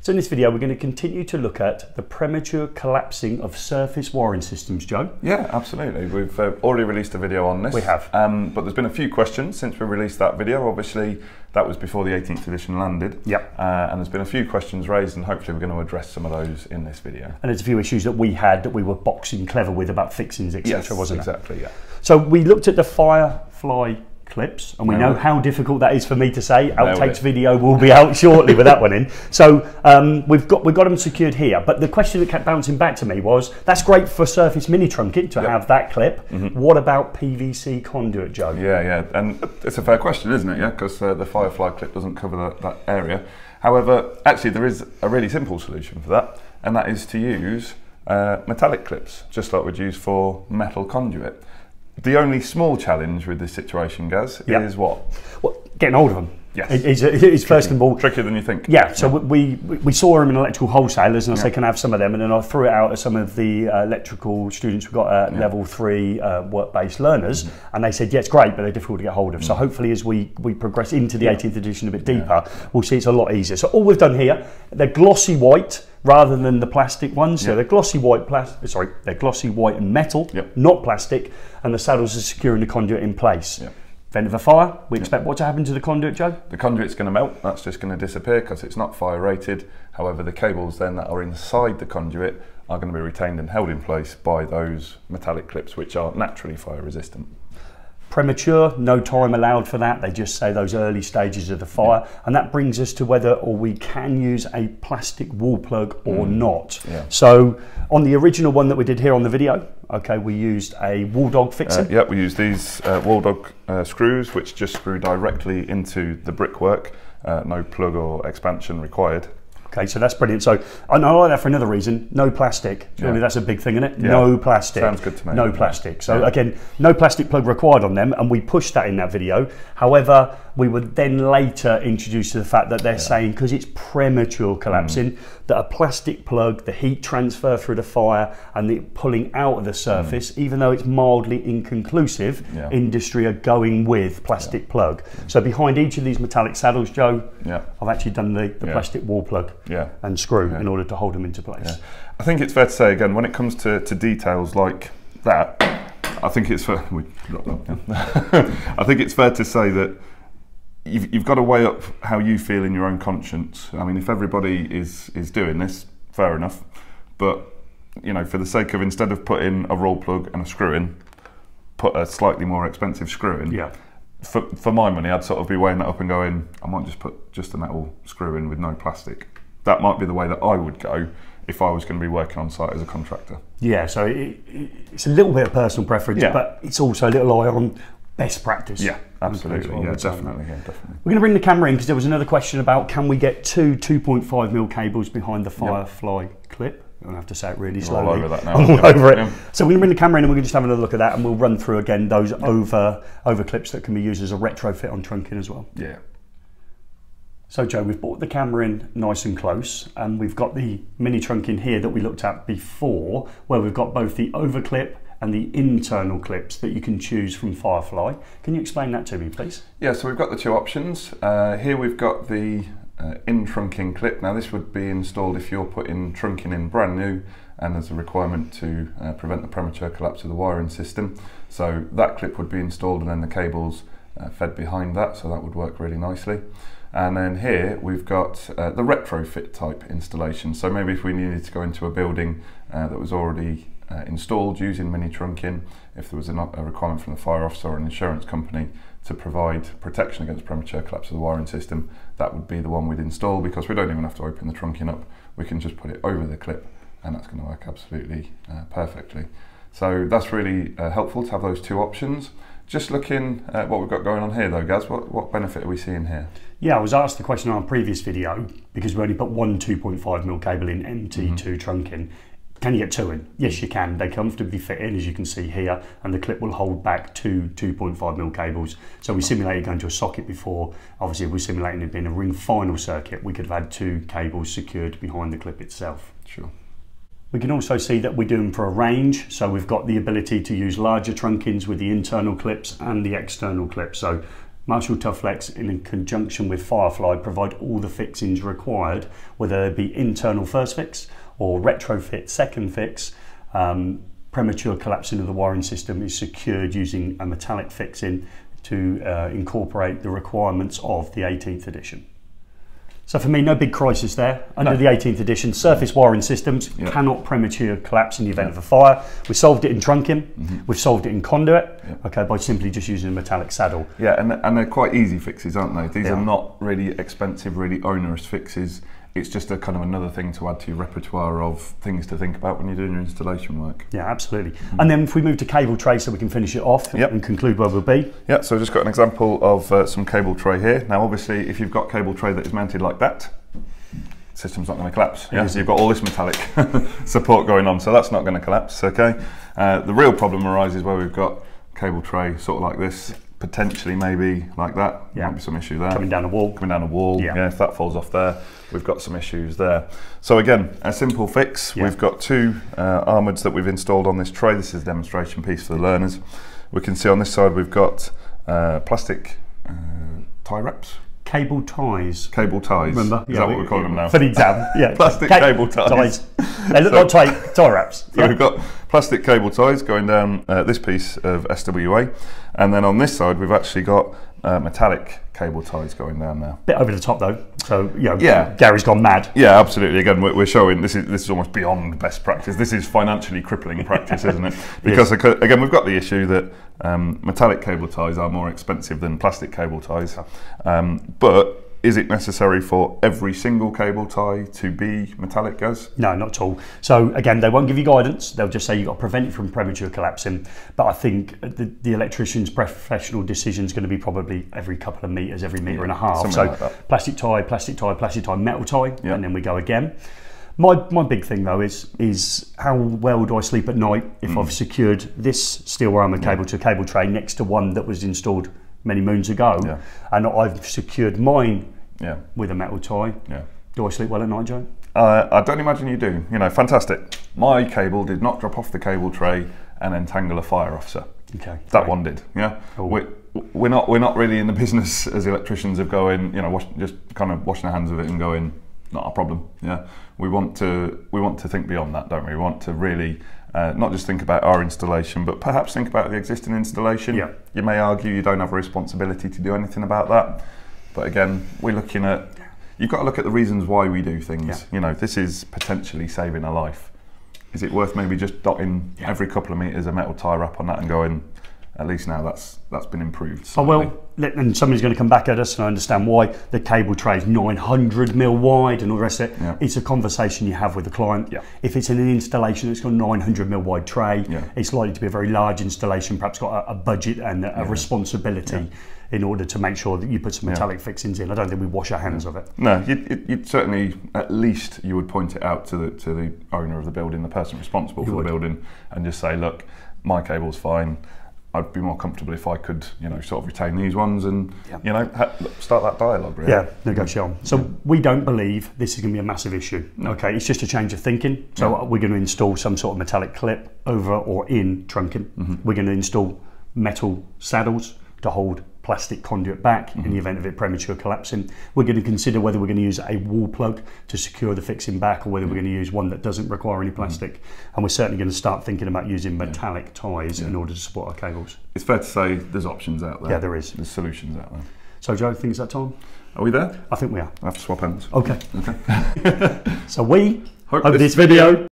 So in this video, we're going to continue to look at the premature collapsing of surface wiring systems, Joe. Yeah, absolutely. We've already released a video on this. We have. But there's been a few questions since we released that video. Obviously, that was before the 18th edition landed. Yep. And there's been a few questions raised, and hopefully we're going to address some of those in this video. And there's a few issues that we had that we were boxing clever with about fixings, etc., Yes, wasn't it? exactly, yeah. So we looked at the Firefly clips, and we know how difficult that is for me to say. Outtakes video will be out shortly with that one in. So we've got them secured here, but the question that kept bouncing back to me was, that's great for surface mini trunking to have that clip. What about PVC conduit, Joe? Yeah, and it's a fair question, isn't it? Yeah, because the Firefly clip doesn't cover that area. However, actually there is a really simple solution for that, and that is to use metallic clips, just like we'd use for metal conduit. The only small challenge with this situation, Gaz, is what? Well, getting hold of them. Yes. It's first of all trickier than you think. Yeah, so we saw them in electrical wholesalers, and I said, can I have some of them? And then I threw it out at some of the electrical students we've got at level 3 work-based learners, and they said, yeah, it's great, but they're difficult to get hold of. So hopefully as we progress into the 18th edition a bit deeper, we'll see it's a lot easier. So all we've done here, they're glossy white rather than the plastic ones. So they're glossy white they're glossy white and metal, not plastic, and the saddles are securing the conduit in place. Event of a fire, we expect what to happen to the conduit, Joe? The conduit's going to melt, that's just going to disappear because it's not fire rated. However, the cables then that are inside the conduit are going to be retained and held in place by those metallic clips, which are naturally fire resistant. Premature, no time allowed for that. They just say those early stages of the fire, and that brings us to whether we can use a plastic wall plug or not. So on the original one that we did here on the video, we used a wall dog fixing. We used these wall dog screws, which just screw directly into the brickwork. No plug or expansion required. Okay, so that's brilliant. So I like that for another reason. No plastic. Surely that's a big thing, isn't it? No plastic. Sounds good to me. No plastic. So again, no plastic plug required on them, and we pushed that in that video. However, we would then later introduce to the fact that they're saying, because it's premature collapsing, that a plastic plug, the heat transfer through the fire and the pulling out of the surface, even though it's mildly inconclusive, industry are going with plastic plug. So behind each of these metallic saddles, Joe, I've actually done the plastic wall plug and screw in order to hold them into place. I think it's fair to say, again, when it comes to details like that, I think it's fair. I think it's fair to say that you've got to weigh up how you feel in your own conscience. I mean, if everybody is doing this, fair enough. But you know, for the sake of, instead of putting a roll plug and a screw in, put a slightly more expensive screw in. For my money, I'd sort of be weighing that up and going, I might just put just a metal screw in with no plastic. That might be the way that I would go if I was going to be working on site as a contractor. Yeah, so it's a little bit of personal preference, but it's also a little eye on best practice. Yeah, absolutely. Definitely. We're going to bring the camera in because there was another question about, can we get two 2.5mm cables behind the Firefly clip? I'm going to have to say it really slowly. All over that now. I'm all over it. So we're going to bring the camera in and we're going to just have another look at that, and we'll run through again those over clips that can be used as a retrofit on trunking as well. So Joe, we've brought the camera in nice and close, and we've got the mini trunking here that we looked at before, where we've got both the over clip and the internal clips that you can choose from Firefly. Can you explain that to me, please? Yeah, so we've got the two options. Here we've got the in-trunking clip. Now this would be installed if you're putting trunking in brand new, and there's a requirement to prevent the premature collapse of the wiring system. So that clip would be installed, and then the cables fed behind that, so that would work really nicely. And then here we've got the retrofit type installation. So maybe if we needed to go into a building that was already installed using mini trunking, if there was a requirement from the fire officer or an insurance company to provide protection against premature collapse of the wiring system, that would be the one we'd install, because we don't even have to open the trunking up. We can just put it over the clip, and that's going to work absolutely perfectly. So that's really helpful to have those two options. Just looking at what we've got going on here though, Gaz, what benefit are we seeing here? Yeah, I was asked the question on our previous video, because we only put one 2.5mm cable in MT2 trunking. Can you get two in? Yes, you can. They comfortably fit in, as you can see here, and the clip will hold back two 2.5mm cables. So we simulated going to a socket before. Obviously, if we're simulating it being a ring final circuit, we could have had two cables secured behind the clip itself. Sure. We can also see that we're doing for a range, so we've got the ability to use larger trunkings with the internal clips and the external clips. So Marshall Tufflex, in conjunction with Firefly, provide all the fixings required, whether they be internal first fix or retrofit second fix. Premature collapsing of the wiring system is secured using a metallic fixing to incorporate the requirements of the 18th edition. So for me, no big crisis there. Under the 18th edition, surface wiring systems cannot premature collapse in the event of a fire. We solved it in trunking, we've solved it in conduit, okay, by simply just using a metallic saddle. Yeah, and they're quite easy fixes, aren't they? These are not really expensive, really onerous fixes. It's just a kind of another thing to add to your repertoire of things to think about when you're doing your installation work. Yeah, absolutely. And then if we move to cable tray so we can finish it off and conclude where we'll be. Yeah, so I've just got an example of some cable tray here. Now obviously if you've got cable tray that is mounted like that, the system's not going to collapse. Yeah, so you've got all this metallic support going on, so that's not going to collapse, okay? The real problem arises where we've got cable tray sort of like this, potentially maybe like that. Might be some issue there. Coming down a wall. Coming down a wall, yeah, if that falls off there, we've got some issues there. So again, a simple fix. We've got two armouds that we've installed on this tray. This is a demonstration piece for the learners. We can see on this side we've got plastic tie wraps. Cable ties. Cable ties. Remember? Is that what we're calling them now? For the exam, yeah. Plastic cable ties. They look like tie wraps. So we've got plastic cable ties going down this piece of SWA, and then on this side we've actually got metallic cable ties going down now. Bit over the top though, so Gary's gone mad. Yeah, absolutely. Again, we're showing this is almost beyond best practice. This is financially crippling practice, isn't it? Because again, we've got the issue that metallic cable ties are more expensive than plastic cable ties, but is it necessary for every single cable tie to be metallic, Gaz? No, not at all. So again, they won't give you guidance. They'll just say you've got to prevent it from premature collapsing. But I think the electrician's professional decision is going to be probably every couple of metres, every metre and a half. So like plastic tie, plastic tie, plastic tie, metal tie, and then we go again. My big thing though is how well do I sleep at night if I've secured this steel armoured cable to a cable tray next to one that was installed many moons ago, and I've secured mine with a metal tie. Do I sleep well at night, Joe? I don't imagine you do. You know, fantastic. My cable did not drop off the cable tray and entangle a fire officer. Okay, that one did. Yeah, we're not really in the business as electricians of going, you know, just kind of washing our hands of it and going, not a problem. Yeah, we want to think beyond that, don't we? We want to really not just think about our installation, but perhaps think about the existing installation. You may argue you don't have a responsibility to do anything about that, but again, we're looking at, you've got to look at the reasons why we do things. You know, this is potentially saving a life. Is it worth maybe just dotting every couple of metres a metal tie wrap on that and going, at least now that's been improved slightly. Oh well, and somebody's going to come back at us, and I understand why the cable tray is 900 mil wide and all the rest of it. It's a conversation you have with the client. If it's in an installation that's got a 900 mil wide tray, it's likely to be a very large installation, perhaps got a budget and a responsibility in order to make sure that you put some metallic fixings in. I don't think we wash our hands of it. No, you'd certainly, at least you would point it out to the owner of the building, the person responsible for the building, and just say, look, my cable's fine. I'd be more comfortable if I could, you know, sort of retain these ones and, you know, start that dialogue, really. Yeah, negotiate on. So we don't believe this is going to be a massive issue. Okay, it's just a change of thinking. So we're going to install some sort of metallic clip over or in trunking. We're going to install metal saddles to hold plastic conduit back in the event of it premature collapsing. We're going to consider whether we're going to use a wall plug to secure the fixing back, or whether we're going to use one that doesn't require any plastic. And we're certainly going to start thinking about using metallic ties in order to support our cables. It's fair to say there's options out there. Yeah, there is. There's solutions out there. So Joe, I think it's that time. Are we there? I think we are. I have to swap ends. Okay. So we hope this video